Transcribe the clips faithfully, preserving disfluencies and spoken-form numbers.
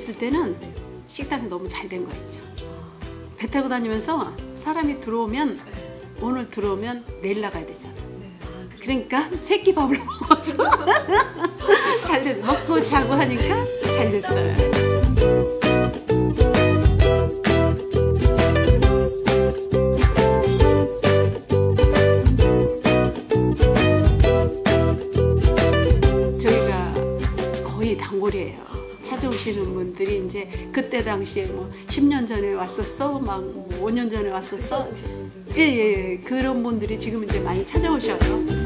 있을 때는 식당이 너무 잘 된 거 있죠. 배 타고 다니면서 사람이 들어오면 오늘 들어오면 내일 나가야 되잖아. 그러니까 새끼 밥을 먹어서 잘 됐, 먹고 자고 하니까 잘 됐어요. 단골이에요. 찾아오시는 분들이 이제 그때 당시에 뭐 십 년 전에 왔었어, 막 뭐 오 년 전에 왔었어. 예예 예, 그런 분들이 지금 이제 많이 찾아오셔요.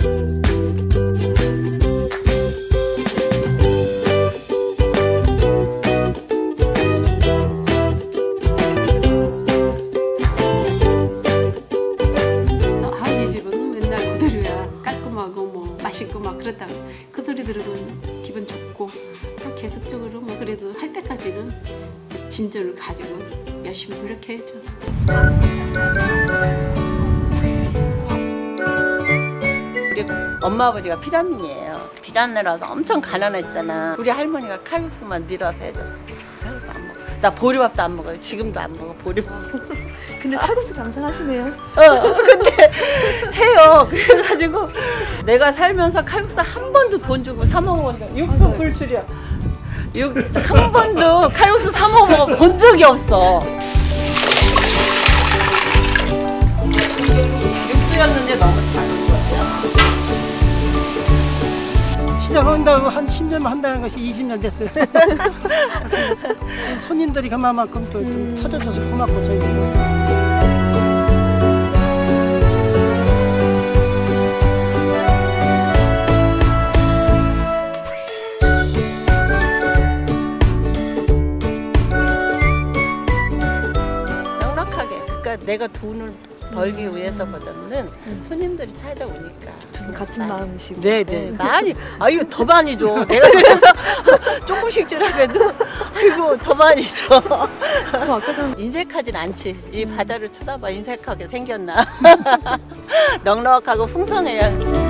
아, 이 집은 맨날 그대로야. 깔끔하고 뭐 맛있고 막 그렇다고 그 소리 들으면 기분 좋고. 계속적으로 뭐 그래도 할 때까지는 진전을 가지고 열심히 노력해야죠. 우리 엄마 아버지가 피란민이에요. 피란내라서 엄청 가난했잖아. 우리 할머니가 칼국수만 밀어서 해줬어. 칼국수 안 먹어. 나 보리밥도 안 먹어요. 지금도 안 먹어 보리밥. 근데 칼국수 장사하시네요. 어, 근데 해요. 그래가지고 내가 살면서 칼국수 한 번도 돈 주고 사 먹어본 적, 육수 불출이야. 육, 한 번도 칼국수 사 먹어본 적이 없어. 육수였는데 너무 작은 거야. 시작한다고 한 십 년만 한다는 것이 이십 년 됐어요. 손님들이 그만큼 또 좀 찾아줘서 고맙고 저희들은. 내가 돈을 벌기 위해서보다는 음. 손님들이 찾아오니까 좀 같은 마음이시고. 네네 네. 많이 아유 더 많이 줘. 내가 그래서 조금씩 주라고 아이고 더 많이 줘. 저 아까 전 인색하진 않지. 이 바다를 쳐다봐 인색하게 생겼나. 넉넉하고 풍성해요.